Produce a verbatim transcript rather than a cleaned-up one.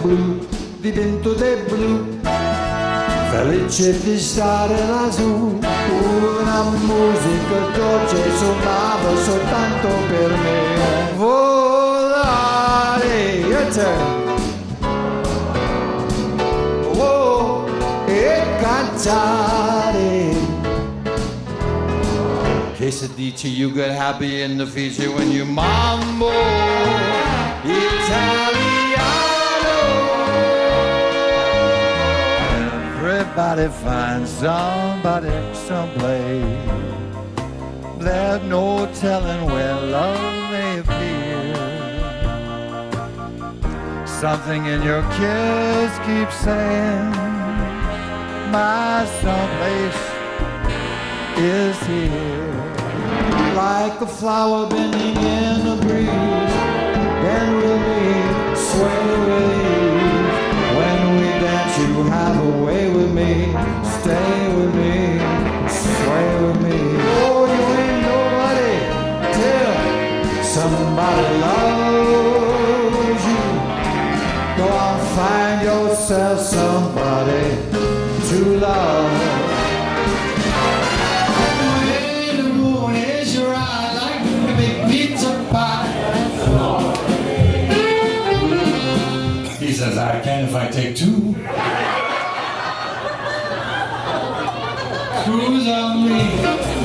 blu, di vento del blu, felice di stare lassù. Una musica dolce suonava soltanto per me. Volare, your turn. Oh, e cantare. Che se dice you get happy in the future when you mambo Italiano. Everybody finds somebody someplace. There's no telling where love may appear. Something in your kiss keeps saying my someplace is here. Like a flower bending in a breeze, bend with me, sway with ease. When we dance you have a way with me, stay with me, sway with me. Oh, you ain't nobody till somebody loves you. Go on, find yourself somebody to love. He says, I can if I take two. Cruise on me.